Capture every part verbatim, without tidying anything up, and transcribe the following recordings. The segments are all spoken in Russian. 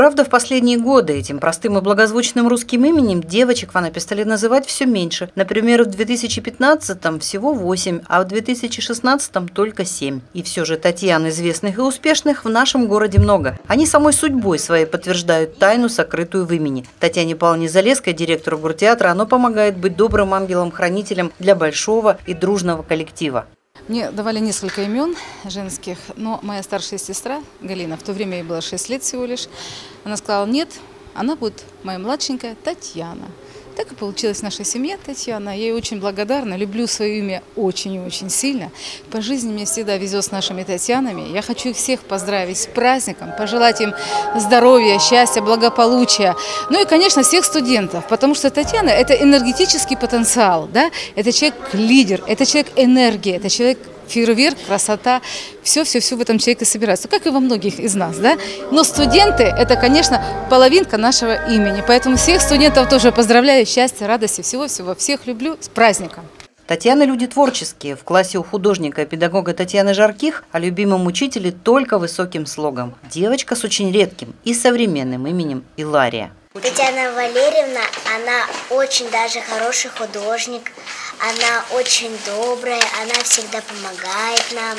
Правда, в последние годы этим простым и благозвучным русским именем девочек в Анапе стали называть все меньше. Например, в две тысячи пятнадцатом всего восемь, а в две тысячи шестнадцатом только семь. И все же Татьян известных и успешных в нашем городе много. Они самой судьбой своей подтверждают тайну, сокрытую в имени. Татьяне Павловне Залесской, директору Гуртеатра, оно помогает быть добрым ангелом-хранителем для большого и дружного коллектива. Мне давали несколько имен женских, но моя старшая сестра Галина, в то время ей было шесть лет всего лишь, она сказала: нет, она будет моя младшенькая Татьяна. Так и получилась в нашей семье Татьяна. Я ей очень благодарна, люблю свое имя очень и очень сильно. По жизни мне всегда везет с нашими Татьянами. Я хочу их всех поздравить с праздником, пожелать им здоровья, счастья, благополучия. Ну и, конечно, всех студентов, потому что Татьяна – это энергетический потенциал, да? Это человек-лидер, это человек-энергия, это человек фейерверк, красота, все-все-все в этом человеке собирается, как и во многих из нас, да. Но студенты – это, конечно, половинка нашего имени, поэтому всех студентов тоже поздравляю, счастья, радости, всего-всего, всех люблю, с праздником. Татьяна – люди творческие. В классе у художника и педагога Татьяны Жарких о любимом учителе только высоким слогом. Девочка с очень редким и современным именем Илария. Татьяна Валерьевна, она очень даже хороший художник, она очень добрая, она всегда помогает нам.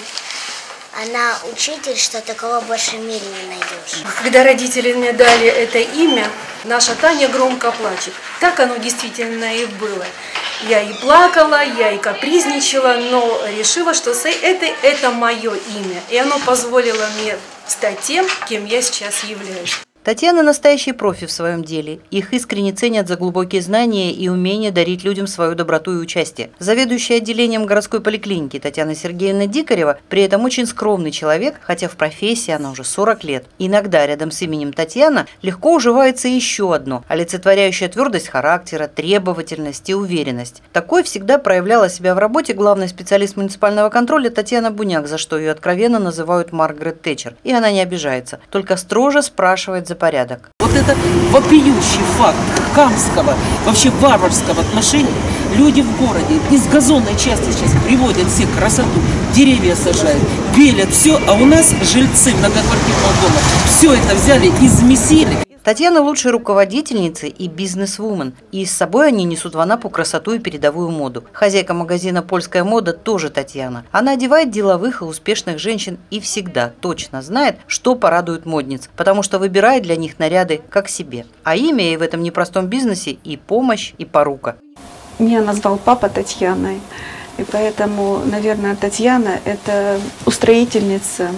Она учитель, что такого больше в мире не найдешь. Когда родители мне дали это имя, наша Таня громко плачет. Так оно действительно и было. Я и плакала, я и капризничала, но решила, что это, это мое имя. И оно позволило мне стать тем, кем я сейчас являюсь. Татьяна – настоящий профи в своем деле. Их искренне ценят за глубокие знания и умение дарить людям свою доброту и участие. Заведующая отделением городской поликлиники Татьяна Сергеевна Дикарева при этом очень скромный человек, хотя в профессии она уже сорок лет. Иногда рядом с именем Татьяна легко уживается еще одно, олицетворяющее твердость характера, требовательность и уверенность. Такой всегда проявляла себя в работе главный специалист муниципального контроля Татьяна Буняк, за что ее откровенно называют Маргарет Тэтчер. И она не обижается, только строже спрашивает за порядок. Вот это вопиющий факт хамского, вообще варварского отношения. Люди в городе из газонной части сейчас приводят все красоту, деревья сажают, белят, все, а у нас жильцы многоквартирного дома все это взяли и замесили. Татьяна – лучшая руководительница и бизнес-вумен. И с собой они несут в Анапу красоту и передовую моду. Хозяйка магазина «Польская мода» тоже Татьяна. Она одевает деловых и успешных женщин и всегда точно знает, что порадует модниц, потому что выбирает для них наряды как себе. А имя ей в этом непростом бизнесе и помощь, и порука. Меня назвал папа Татьяной. И поэтому, наверное, Татьяна – это устроительница,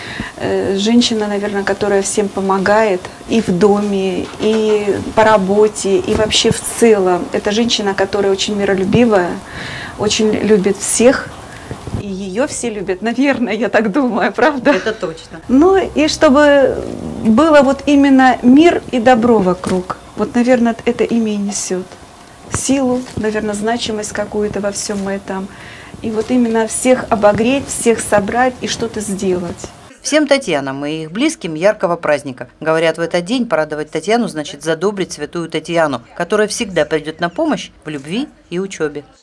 женщина, наверное, которая всем помогает и в доме, и по работе, и вообще в целом. Это женщина, которая очень миролюбивая, очень любит всех, и ее все любят, наверное, я так думаю, правда? Это точно. Ну и чтобы было вот именно мир и добро вокруг. Вот, наверное, это имя и несет. Силу, наверное, значимость какую-то во всем этом. И вот именно всех обогреть, всех собрать и что-то сделать. Всем Татьянам и их близким яркого праздника. Говорят, в этот день порадовать Татьяну значит задобрить святую Татьяну, которая всегда придет на помощь в любви и учебе.